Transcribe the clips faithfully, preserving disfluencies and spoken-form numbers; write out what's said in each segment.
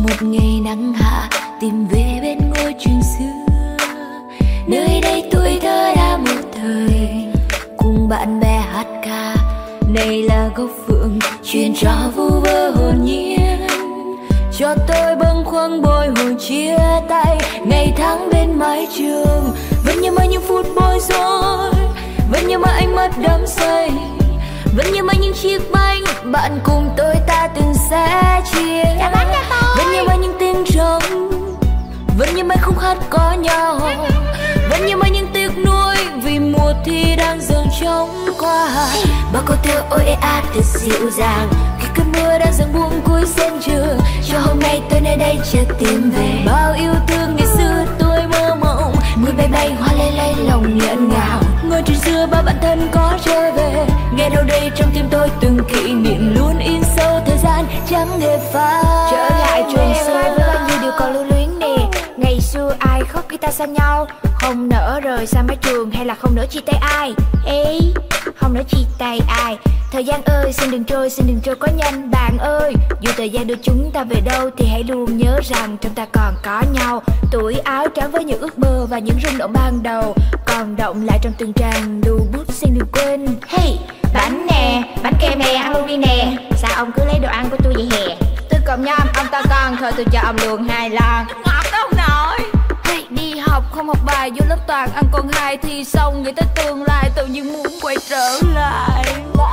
một ngày nắng hạ tìm về bên ngôi trường xưa, nơi đây tuổi thơ đã một thời cùng bạn bè hát ca. Này là gốc phượng truyền cho vu vơ hồn nhiên, cho tôi bâng khuâng bồi hồi chia tay ngày tháng bên mái trường. Vẫn nhớ mãi những phút bối rối, vẫn nhớ mãi ánh mắt đắm say, vẫn nhớ mãi những chiếc bánh bạn cùng tôi ta từng sẻ chia. Vẫn nhớ mãi những tiếng trống, vẫn nhớ mãi khúc hát có nhau, vẫn nhớ mãi những tiếc nuối vì mùa thi đang dần trống qua. Bao câu thơ ôi ê a thật dịu dàng khi cơn mưa đang dần buông cuối sân trường, cho hôm nay tôi nơi đây chợt tìm về bao yêu thương ngày xưa tôi mơ mộng. Mưa bay bay hoa lay lay lòng nghẹn ngào, ngôi trường xưa bao bạn thân có trở về, nghe đâu đây trong tim tôi từng kỷ niệm luôn in sâu thời gian chẳng hề phai. Trở lại trường xưa với bao nhiêu điều còn lưu luyến nè. Ngày xưa ai khóc khi ta xa nhau, không nỡ rời xa mái trường hay là không nỡ chia tay ai. Ê, không nỡ chia tay ai. Thời gian ơi xin đừng trôi, xin đừng trôi quá nhanh bạn ơi. Dù thời gian đưa chúng ta về đâu thì hãy luôn nhớ rằng trong ta còn có nhau. Tuổi áo trắng với những ước mơ và những rung động ban đầu còn động lại trong từng trang lưu bút xin đừng quên. Hey, bánh nè, bánh kem nè, ăn luôn đi nè. Sao ông cứ lấy đồ ăn của tôi vậy hè? Tôi cộng nhom, ông to con, thôi tôi cho ông luôn hai lon. Ngọt đâu ông nội. Hey, đi học không học bài, vô lớp toàn ăn con hai, thi xong nghĩ tới tương lai tự nhiên muốn quay trở lại.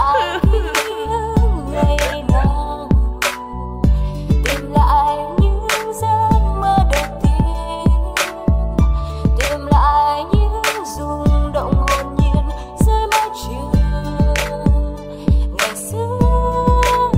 Ngày nào tìm lại những giấc mơ đầu tiên, tìm lại những rung động hồn nhiên dưới mái trường ngày xưa.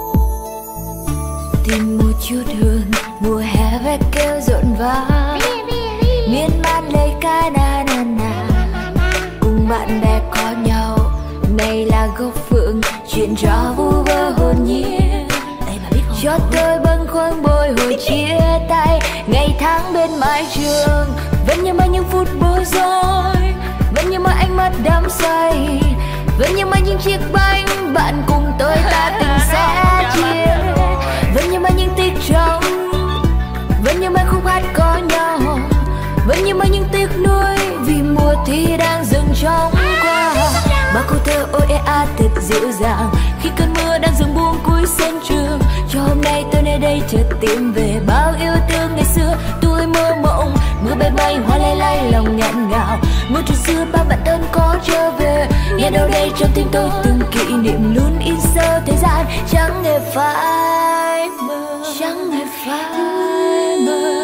Tìm một chút hương mùa hè ve kêu rộn vang, miên man lời ca na na na cùng bạn bè có nhau. Này là gốc phượng chuyện cho vu vơ hồn nhiên, cho tôi bâng khuâng bồi hồi chia tay ngày tháng bên mái trường. Vẫn nhớ mãi những phút bối rối, vẫn nhớ mãi ánh mắt đắm say, vẫn nhớ mãi những chiếc bánh bạn cùng tôi ta từng sẻ chia. Vẫn nhớ mãi những tiếc trống, vẫn nhớ mãi khúc hát có nhau, vẫn nhớ mãi những tiếc nuối vì mùa thi đang dần trống qua. Bao câu thơ ôi ê a thật dịu dàng khi cơn mưa đang dần buông cuối sân trường, cho hôm nay tôi nơi đây chợt tìm về bao yêu thương ngày xưa tôi mơ mộng. Mưa bay bay hoa lay lay lòng nghẹn ngào, ngôi trường xưa bao bạn thân có trở về, nghe đâu đây trong tim tôi từng kỷ niệm luôn in sâu thời gian chẳng hề phai mờ, chẳng hề phai mờ.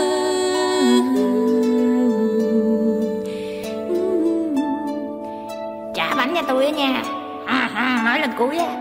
Trả bánh cho tôi á nha. À, à, nói lần cuối á.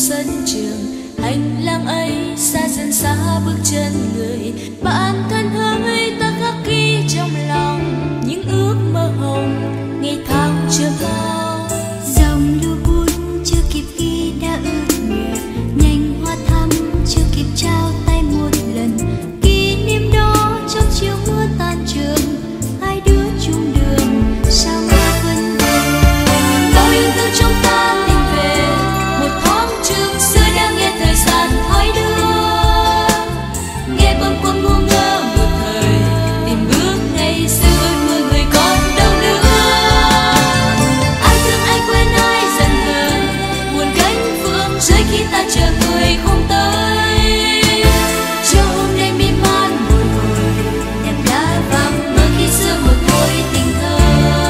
sân trường. Hành lang ấy xa dần xa bước chân người. Bạn thân hỡi, ta khắc ghi trong lòng những ước mơ hồng ngày tháng chờ mong. Dòng lưu bút chưa kịp ghi đã ướt nhòe, nhành hoa thắm chưa kịp trao tay một lần. Kỷ niệm đó trong chiều mưa tan trường, hai đứa chung đường sao nghe vẫn về. Bao yêu thương trong ta tìm về một thoáng trường xưa, đang nghe thời gian thoi đưa, nghe bâng khuâng ngu ngơ một thời, tìm bước ngày xưa người người còn đâu nữa. Ai thương ai quên ai dần hờn, buồn cánh phương rơi khi ta chờ người không tới. Chiều hôm nay miên man bồi hồi, nhạc đã vang mơ khi xưa một thôi tình thơ.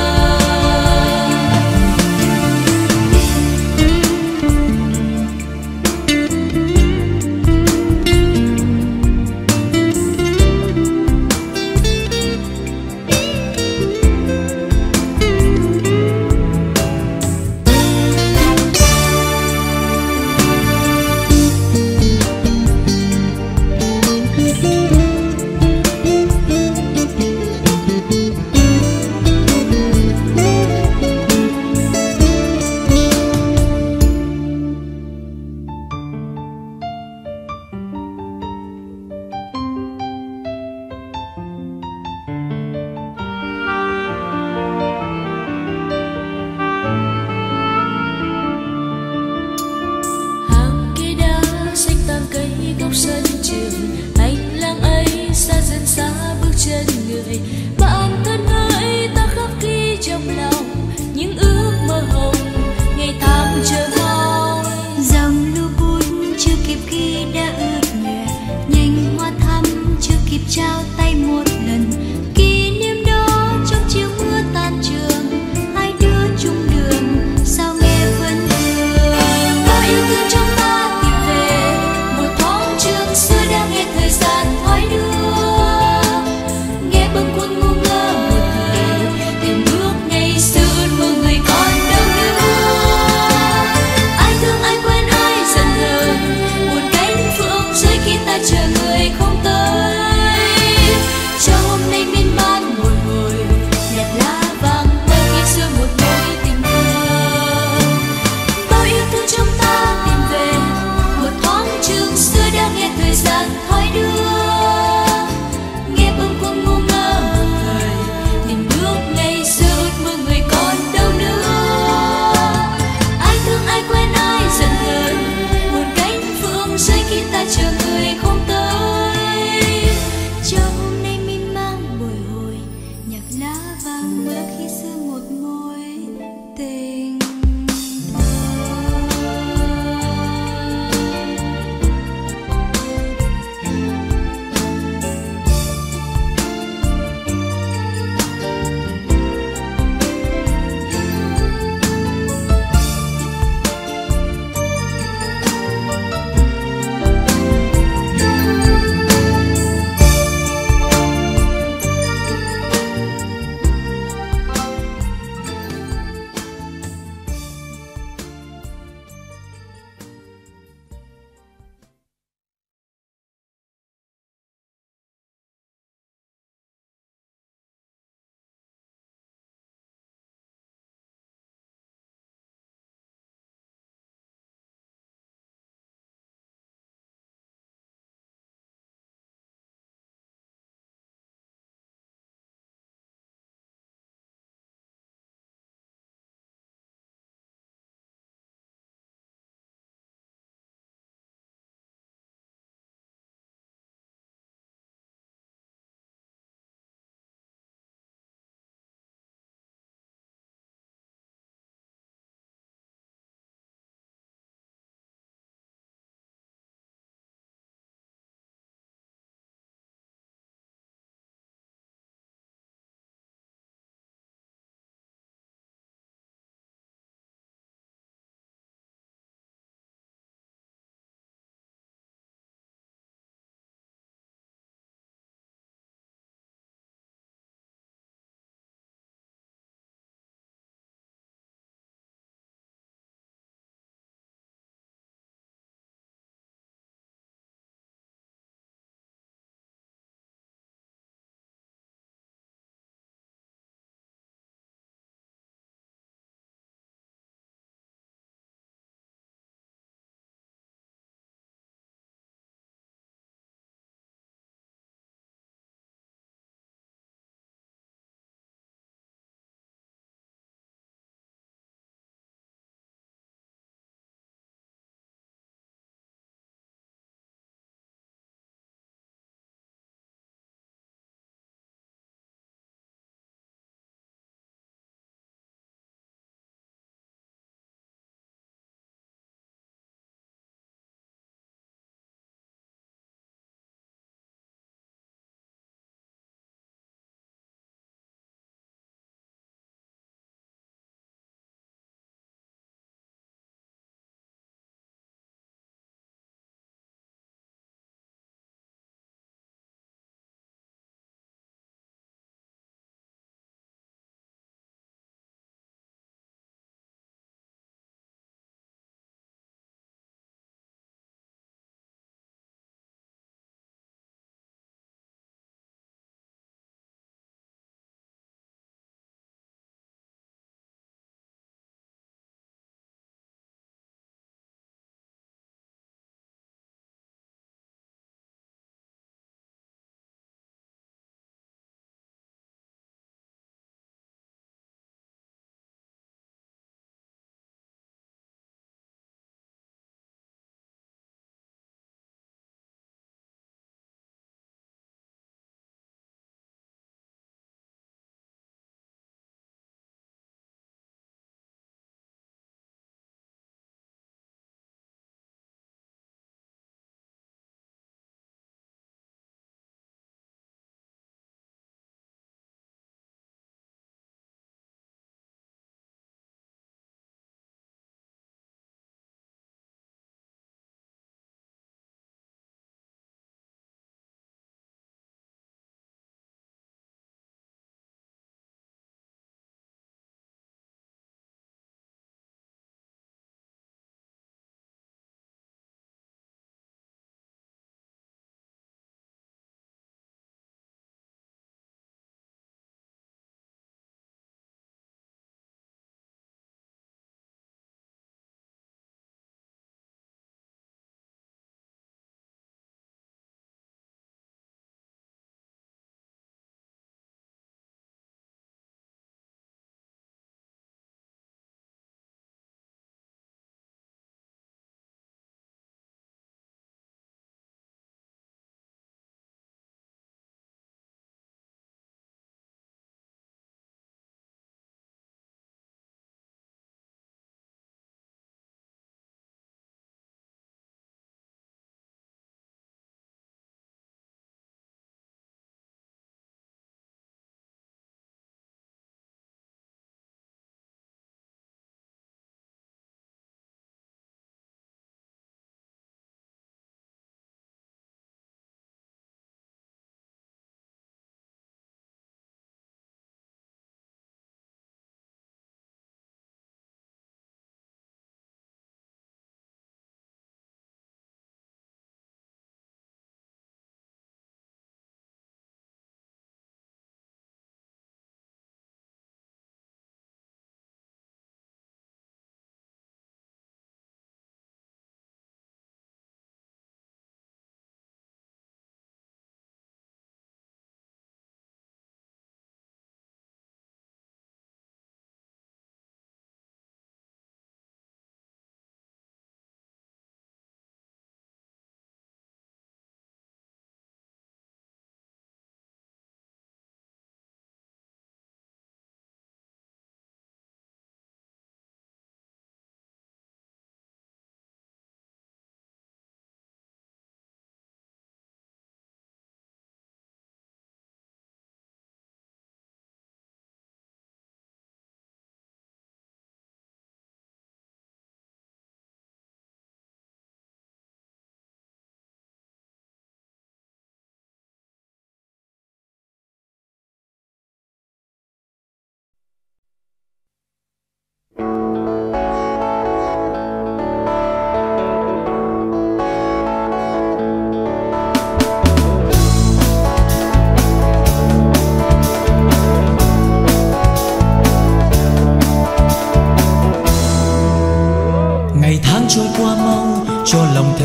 Hàng cây đá xanh tam cây góc sân trường. Hành lang ấy xa dần xa bước chân người. Bạn thân hỡi, ta khắc ghi trong lòng những ước mơ hồng ngày tháng chờ mong. Dòng lưu bút chưa kịp ghi đã ướt nhòe, nhành hoa thắm chưa kịp trao tay một lần. Kỷ niệm đó trong chiều mưa tan trường, hai đứa chung đường sao nghe vẫn vương. Bao yêu thương trong ta tìm về một thoáng trường xưa, đang nghe thời gian thoi đưa, nghe bâng khuâng ngu ngơ một thời, tìm bước ngày xưa mơ người còn đâu nữa. Ai thương ai quên ai dần hờn, buồn cánh phượng rơi khi ta chờ người không tới.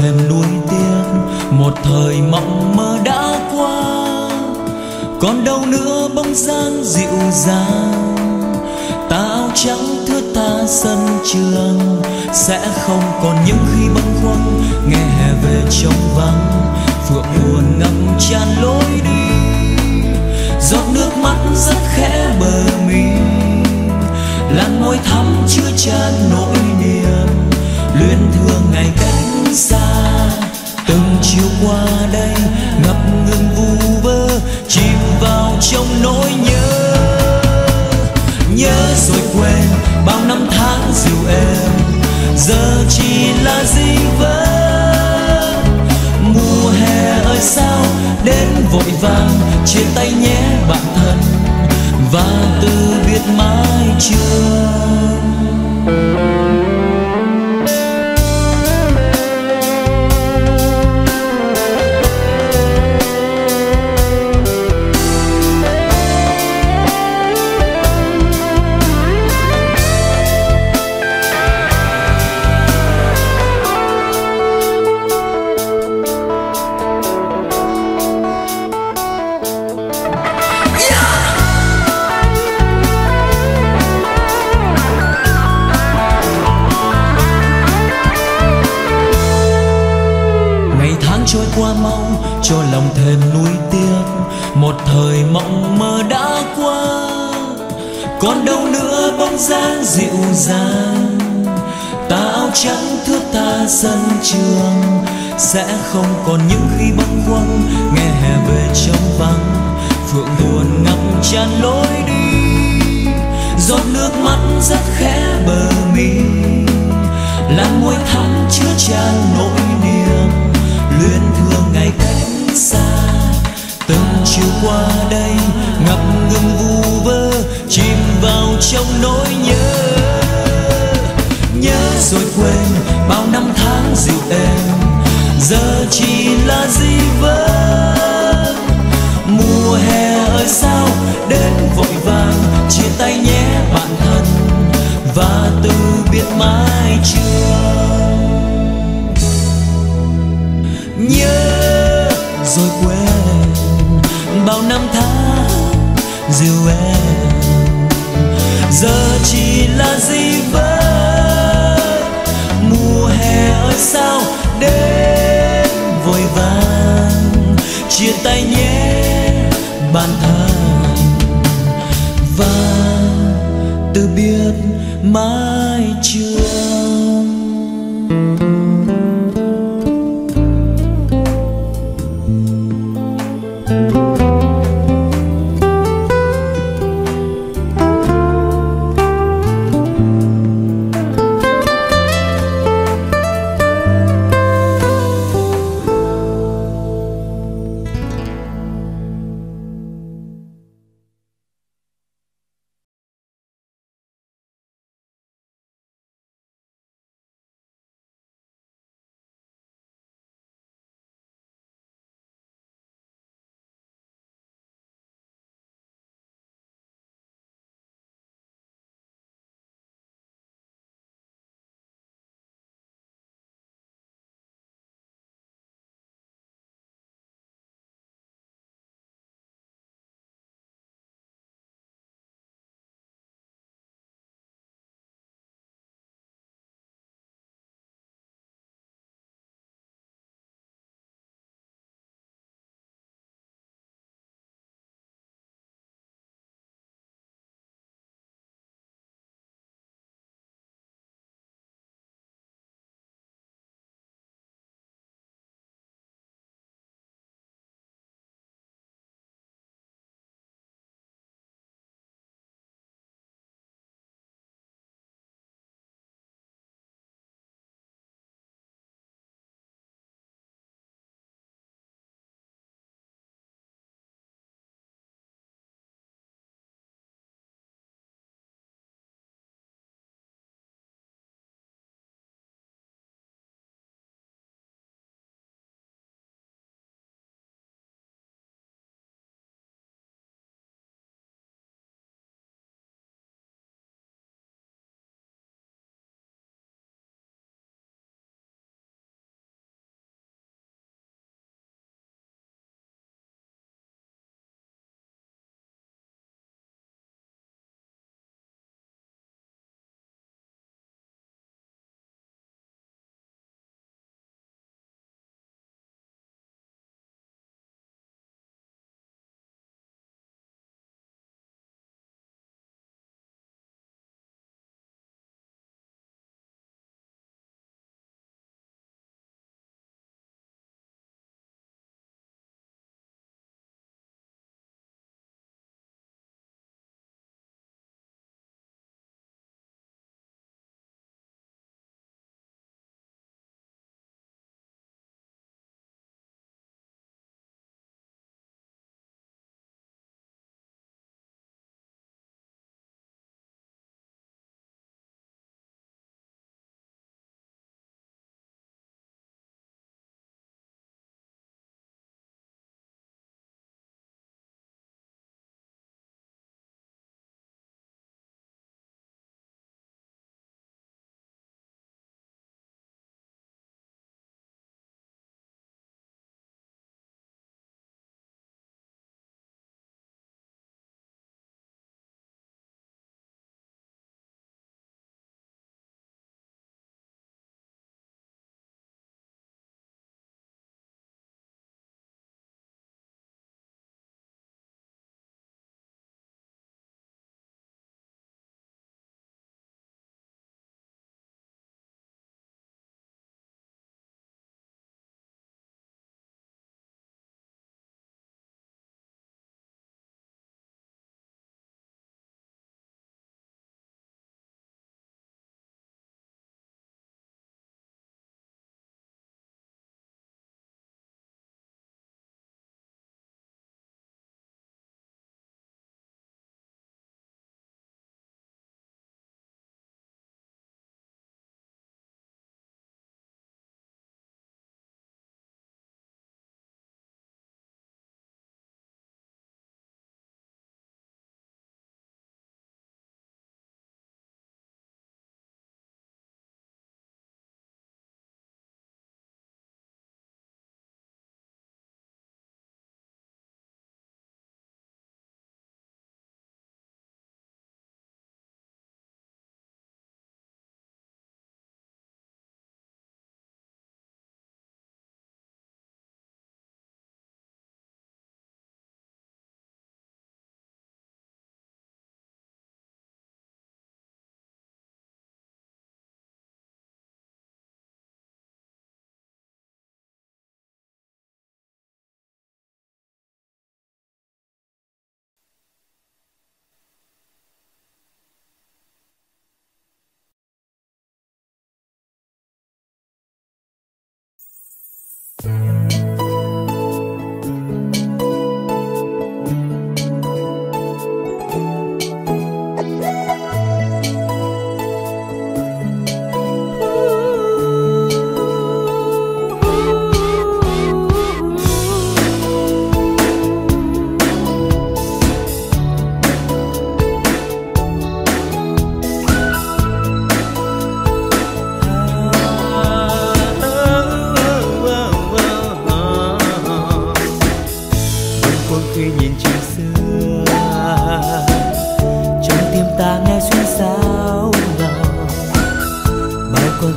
thèm nuối tiếc một thời mộng mơ đã qua. Còn đâu nữa bóng dáng dịu dàng, tà áo trắng thướt tha sân trường, sẽ không còn những khi bâng khuâng nghe hè về trống vắng. Phượng buồn ngập tràn lối đi, giọt nước mắt rất khẽ bờ mi, làn môi thắm chứa chan nỗi niềm luyến thương ngày cách xa. Từng chiều qua đây ngập ngừng vu vơ, chìm vào trong nỗi nhớ. Nhớ rồi quên bao năm tháng dịu êm, giờ chỉ là dĩ vãng. Mùa hè ơi sao đến vội vàng, chia tay nhé bạn thân và từ biệt mãi chưa. Trôi qua mau cho lòng thêm nuối tiếc một thời mộng mơ đã qua. Còn đâu nữa bóng dáng dịu dàng, tà áo trắng thướt tha sân trường, sẽ không còn những khi bâng khuâng nghe hè về trống vắng. Phượng buồn ngập tràn lối đi, giọt nước mắt rất khẽ bờ mi, làn môi thắm chứa chan nỗi niềm luyến thương ngày cách xa. Từng chiều qua đây ngập ngừng vu vơ, chìm vào trong nỗi nhớ. Nhớ rồi quên bao năm tháng dịu êm, giờ chỉ là dĩ vãng. Mùa hè ơi sao đến vội vàng, chia tay nhé bạn thân và từ biệt mãi chưa. Nhớ rồi quên bao năm tháng dịu êm, giờ chỉ là dĩ vãng. Mùa hè ơi sao đến vội vàng, chia tay nhé bạn thân và từ biệt mãi chưa.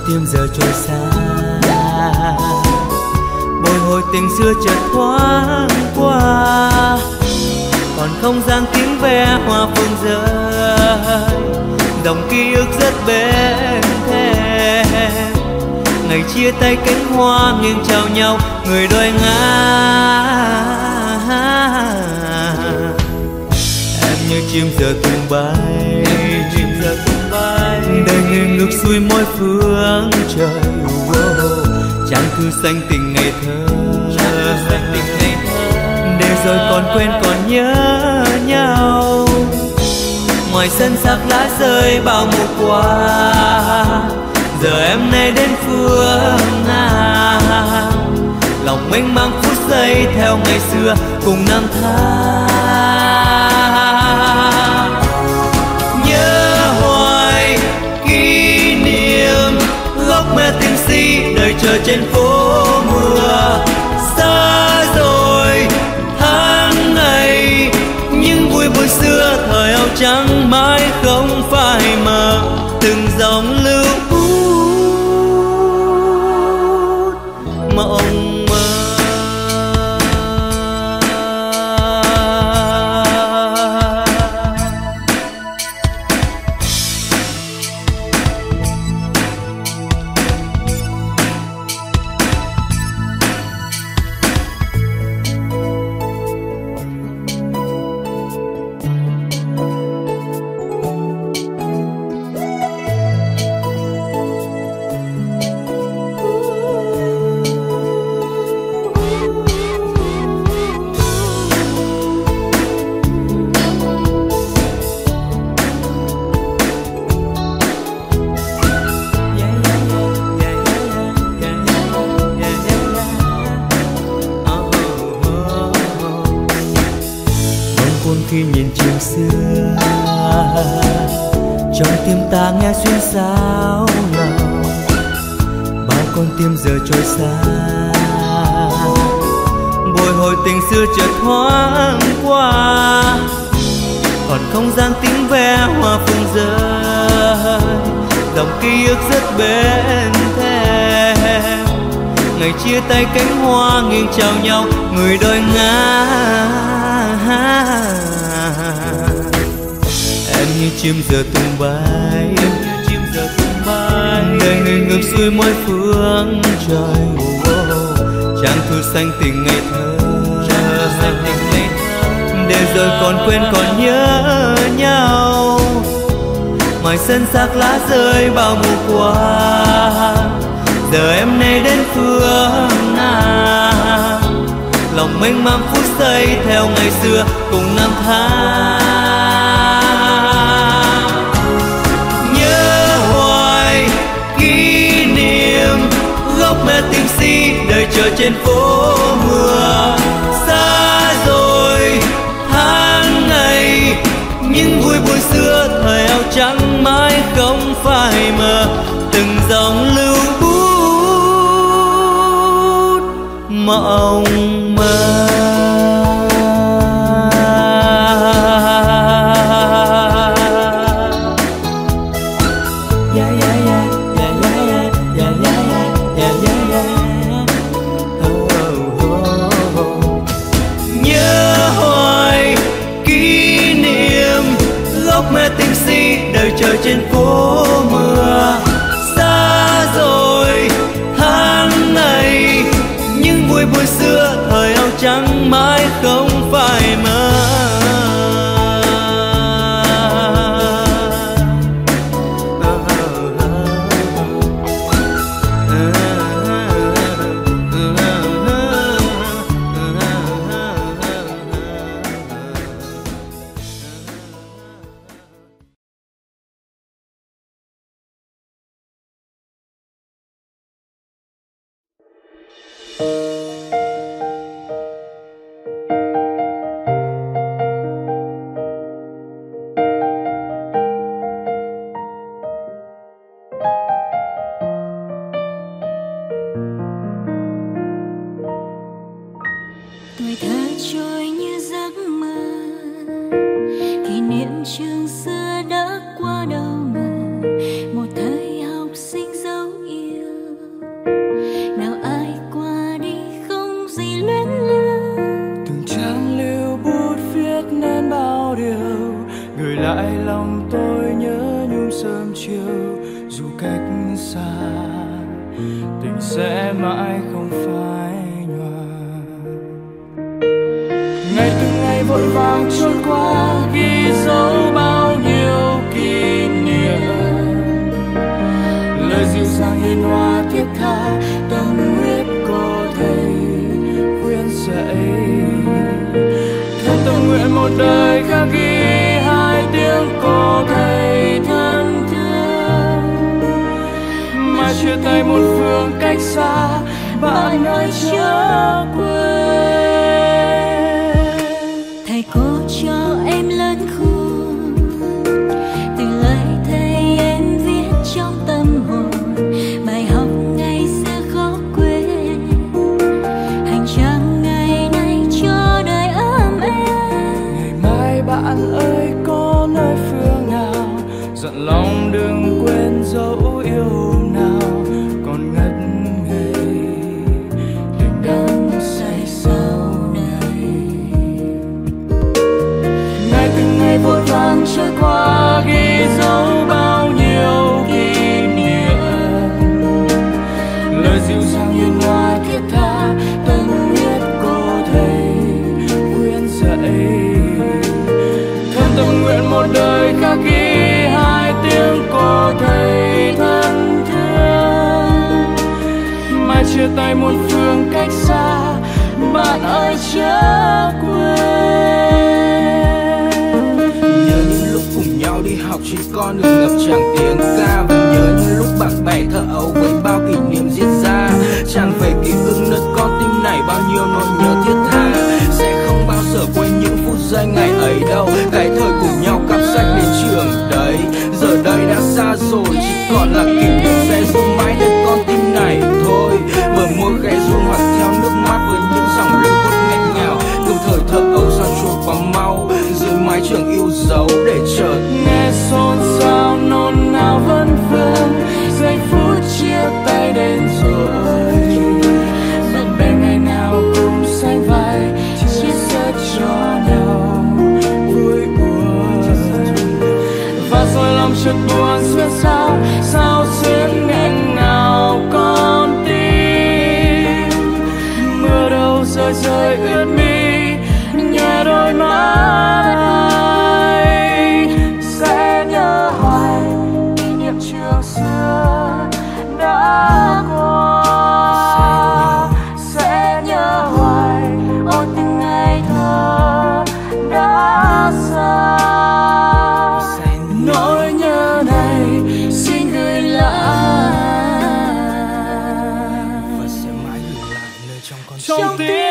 tim giờ trôi xa. Bồi hồi tình xưa chợt thoáng qua, còn không gian tiếng ve hoa phương rơi, dòng ký ức rất bên thềm. Ngày chia tay cánh hoa nghiêng chào nhau, người đôi ngã. Em như chim giờ tung bay, chim giờ tung bay, đời người ngược xuôi mỗi phương trời. Trang thư xanh tình ngày thơ, để rồi còn quên còn nhớ nhau. Ngoài sân xác lá rơi bao mùa qua, giờ em nay đến phương nào. Lòng mênh mang phút giây theo ngày xưa cùng năm tháng. Nhớ hoài kỷ niệm góc mẹ tình si đời chờ trên phố mưa. Xa rồi tháng ngày, những vui buồn xưa thời áo trắng mãi không phai mờ. Từng dòng lưu mộng mơ. Khi nhìn trường xưa, trong tim ta nghe xuyên xáo lòng. Bao con tim giờ trôi xa, bồi hồi tình xưa chợt thoáng qua, còn không gian tiếng ve hoa phương rơi, dòng ký ức rất bên thềm. Ngày chia tay cánh hoa nghiêng chào nhau, người đôi ngã. Em như chim giờ tung bay, em như chim giờ tung bay, đời người ngược xuôi mỗi phương trời. Oh, oh. Trang thư xanh tình ngày thơ, để rồi còn quên còn nhớ nhau. Ngoài sân xác lá rơi bao mùa qua, giờ em nay đến phương nào. Lòng mênh mang phút giây theo ngày xưa cùng năm tháng. Nhớ hoài kỷ niệm góc mẹ tình si đời chờ trên phố mưa. Xa rồi tháng ngày, những vui buồn xưa thời áo trắng mãi không phai mờ. Từng dòng lưu bút mộng mơ. Nhớ hoài kỷ niệm góc mẹ tình si đời chờ trên phố mưa. Xa rồi tháng ngày, những vui buồn xưa thời áo trắng mãi không phai mờ. Tuổi thơ trôi như giấc mơ, kỷ niệm trường xưa đã qua đâu mà. Một thời học sinh dấu yêu xa, tình sẽ mãi không phai nhòa. Ngày từng ngày vội vàng trôi qua, ghi dấu bao nhiêu kỷ niệm, lời dịu dàng hiền hòa thiết tha, tâm huyết cô thầy khuyên dạy. Theo tâm nguyện một đời khắc ghi hai tiếng cô thầy thân thương, mà chia tay một phương cách xa, bạn ơi chớ quên. Thầy cô cho em lớn khôn, từng lời thầy em viết trong tâm hồn, bài học ngày xưa khó quên, hành trang ngày nay cho đời ấm êm. Ngày mai bạn ơi có nơi phương nào, dặn lòng đừng quên dấu yêu nào còn ngất ngây, tình đắm say sau này. Ngày từng ngày vội vàng trôi qua, ghi dấu bao nhiêu kỷ niệm, lời dịu dàng hiền hòa thiết tha, tâm huyết cô thầy khuyên dạy. Theo tâm nguyện một đời khắc ghi hai tiếng cô thầy thân thương, mà chia tay một phương cách xa, bạn ơi chớ quên. Nhớ những lúc cùng nhau đi học trên con đường ngập tràn tiếng ca, và nhớ những lúc bạn bè thơ ấu với bao kỷ niệm diễn ra, tràn về ký ức nơi con tim này bao nhiêu nỗi nhớ thiết tha. Sẽ không bao giờ quên những phút giây ngày ấy đâu, cái thời cùng nhau cặp sách đến trường đấy, giờ đây đã xa rồi, chỉ còn là kỷ niệm sẽ giữ mãi đến con tim này thôi. Bờ môi khẽ run hoặc theo nước mắt với những dòng lưu bút nghẹn ngào, từng thời thơ ấu sao trôi quá mau, dưới mái trường yêu dấu để chợt nghe xôn xao nôn nao vấn vương, giây phút chia tay đến rồi. Bạn bè ngày nào cùng sánh vai, chia sẻ cho nhau vui buồn, và rồi lòng chợt buồn xuyên sao, sao xuyên nghẹn ngào con tim. Mưa đâu rơi rơi ướt mi nhẹ đôi mắt ai, sẽ nhớ hoài kỷ niệm trường xưa đã qua, sẽ nhớ hoài ôn từng ngày thơ đã xa. Nỗi nhớ này xin gửi lại, và sẽ mãi gửi lại nơi trong con trong tim. tiếng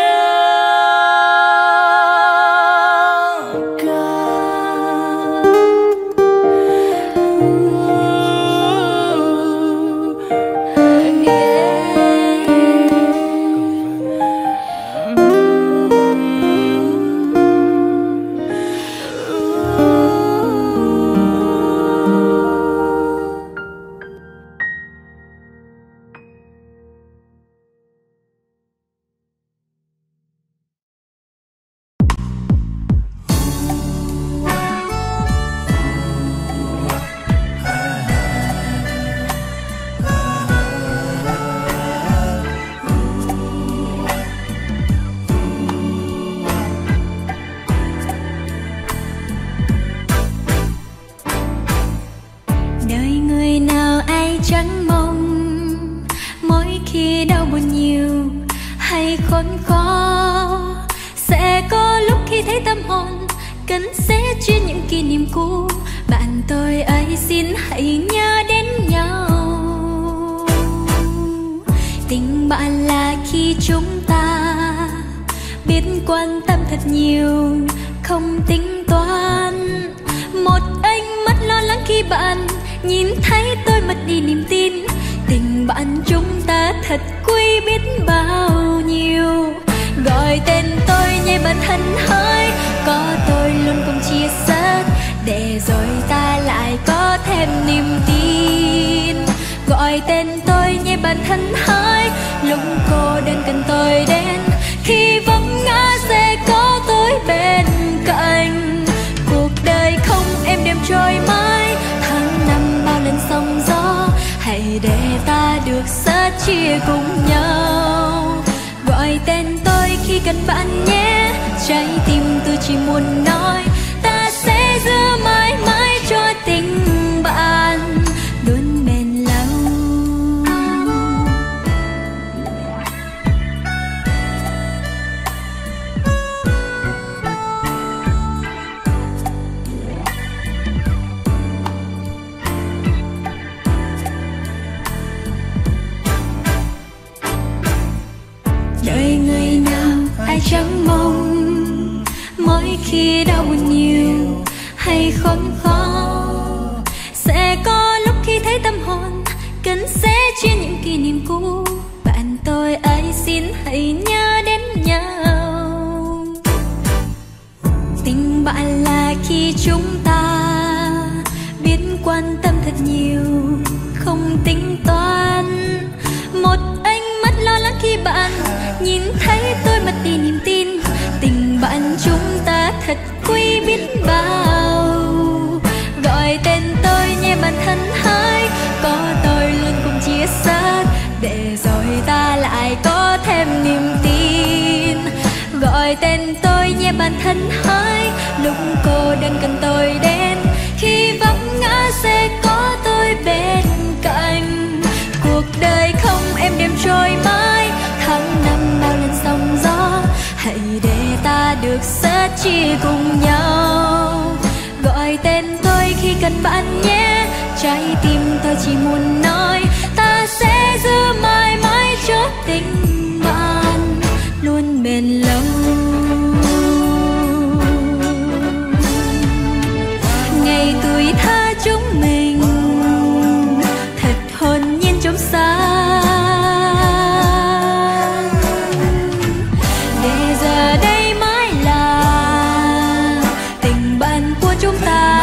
khốn khó. Sẽ có lúc khi thấy tâm hồn cần sẽ chuyên những kỷ niệm cũ. Bạn tôi ấy xin hãy nhớ đến nhau. Tình bạn là khi chúng ta biết quan tâm thật nhiều, không tính toán. Một ánh mắt lo lắng khi bạn nhìn thấy tôi mất đi niềm tin. Tình bạn chúng ta thật quý biết bao nhiêu. Gọi tên tôi nhé bạn thân hỡi, có tôi luôn cùng chia sẻ, để rồi ta lại có thêm niềm tin. Gọi tên tôi nhé bạn thân hỡi, lúc cô đơn cần tôi đến, khi vấp ngã sẽ có tôi bên cạnh. Cuộc đời không êm đềm trôi mãi, tháng năm bao lần sóng gió, hãy để chia cùng nhau. Gọi tên tôi khi cần bạn nhé, trái tim tôi chỉ muốn nói ta sẽ giữ mãi mãi cho tình bạn luôn bền lâu. Đời người nào ai chẳng mong mỗi khi đau buồn nhiều hay khốn khó, sẽ có lúc khi thấy tâm hồn cần sẽ chia những kỷ niệm cũ. Bạn tôi ơi xin hãy nhớ đến nhau. Tình bạn là khi chúng ta biết quan tâm thật nhiều, không tính toán. Một ánh mắt lo lắng khi bạn nhìn thấy tôi mất đi niềm tin. Tình bạn chúng ta thật quý biết bao. Gọi tên tôi nhé bạn thân hỡi, có tôi luôn cùng chia sẻ, để rồi ta lại có thêm niềm tin. Gọi tên tôi nhé bạn thân hỡi, lúc cô đơn cần tôi đến, khi vấp ngã sẽ có tôi bên cạnh. Cuộc đời không êm đềm trôi mãi, tháng năm bao lần sóng gió, hãy để ta được sẻ chia cùng nhau. Gọi tên tôi khi cần bạn nhé, trái tim tôi chỉ muốn nói ta sẽ giữ mãi mãi cho tình bạn luôn bền lâu. Ngày tuổi thơ chúng mình thật hồn nhiên trong sáng, để giờ đây mãi là tình bạn của chúng ta.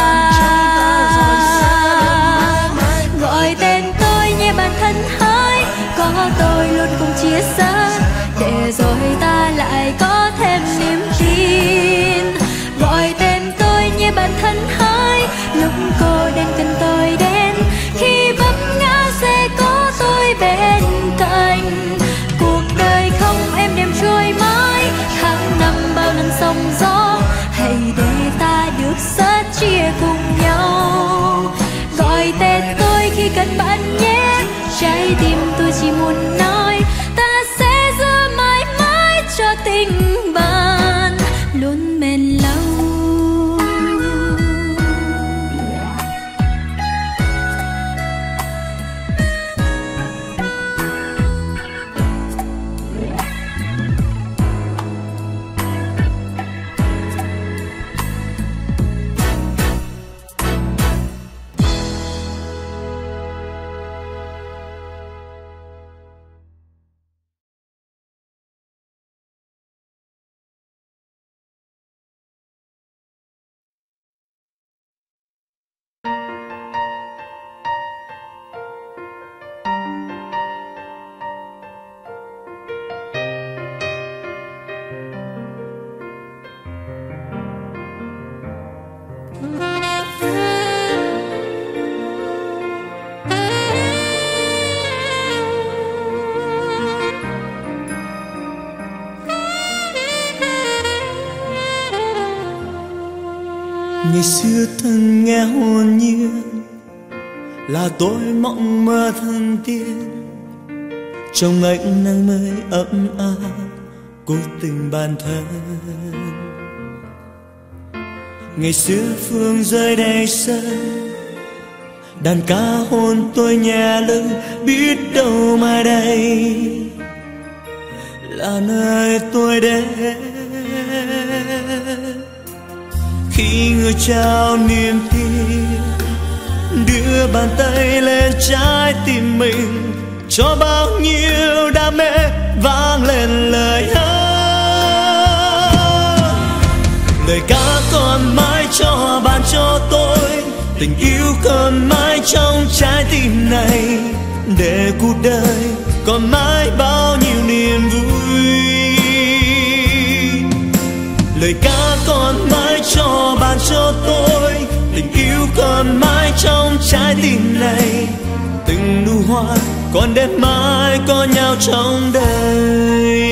Gọi tên tôi nhé bạn thân hỡi, có tôi luôn cùng chia sẻ, để rồi ta lại có thêm niềm tin. Gọi tên tôi nhé bạn thân hỡi, lúc cô đơn cần tôi đến, khi vấp ngã sẽ có tôi bên cạnh. Cuộc đời không êm đềm trôi mãi, tháng năm bao lần sóng gió, hãy để ta được sẻ chia cùng nhau. Gọi tên tôi khi cần bạn nhé, trái tim tôi chỉ muốn nói ta sẽ giữ mãi mãi cho tình bạn luôn bền lâu. Ngày xưa thân nghe hồn nhiên, là tôi mộng mơ thân tiên, trong ánh nắng mới ấm áp của tình bạn thân. Ngày xưa phương rơi đầy sân, đàn ca hôn tôi nhẹ lưng, biết đâu mai đây là nơi tôi đến. Khi người trao niềm tin, đưa bàn tay lên trái tim mình, cho bao nhiêu đam mê vang lên lời hát. Lời ca còn mãi cho bạn cho tôi, tình yêu còn mãi trong trái tim này, để cuộc đời còn mãi bao nhiêu niềm vui. Lời ca còn mãi cho bạn cho tôi, tình yêu còn mãi trong trái tim này, từng nụ hoa còn để mãi có nhau trong đời.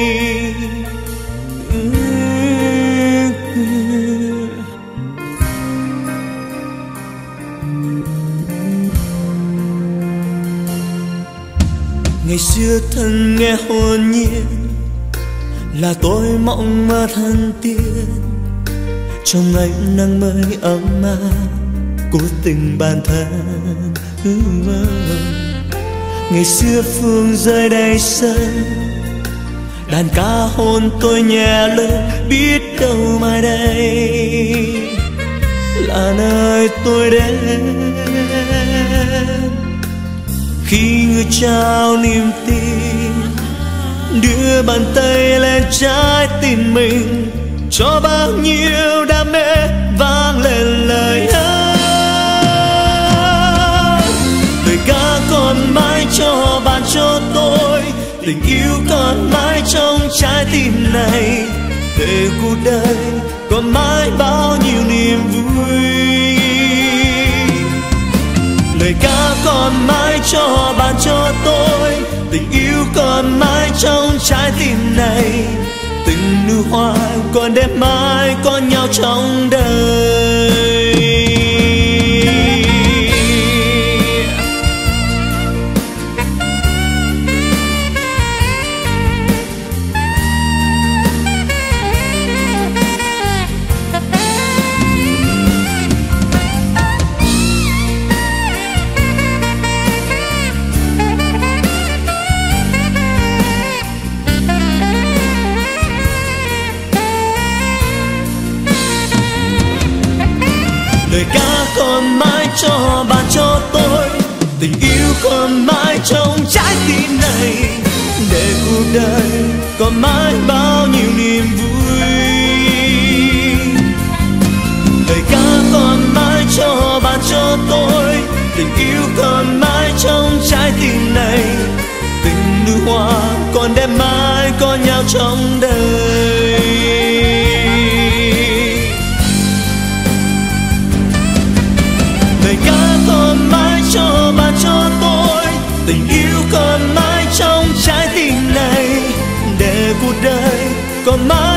Ngày xưa thân nghe hồn nhiên là tôi mộng mơ thân tiên, trong ánh nắng mới ấm áp của tình bạn thân. Ngày xưa phương rơi đầy sân, đàn ca hôn tôi nhẹ lên, biết đâu mai đây là nơi tôi đến. Khi người trao niềm tin, đưa bàn tay lên trái tim mình, cho bao nhiêu đam mê vang lên lời hát. Lời ca còn mãi cho bạn cho tôi, tình yêu còn mãi trong trái tim này, để cuộc đời còn mãi bao nhiêu niềm vui. Lời ca còn mãi cho bạn cho tôi, tình yêu còn mãi trong trái tim này, từng nụ hoa còn để mãi có nhau trong đời. Lời ca còn mãi cho bạn cho tôi, tình yêu còn mãi trong trái tim này, để cuộc đời còn mãi bao nhiêu niềm vui. Lời ca còn mãi cho bạn cho tôi, tình yêu còn mãi trong trái tim này, từng nụ hoa còn để mãi có nhau trong đời. Lời ca còn mãi cho bạn cho tôi, tình yêu còn mãi trong trái tim này, để cuộc đời còn mãi